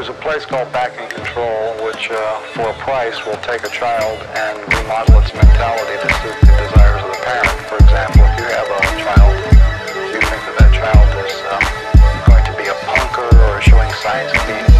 There's a place called Back in Control, which for a price will take a child and remodel its mentality to suit the desires of the parent. For example, if you have a child, you think that that child is going to be a punker or showing signs of being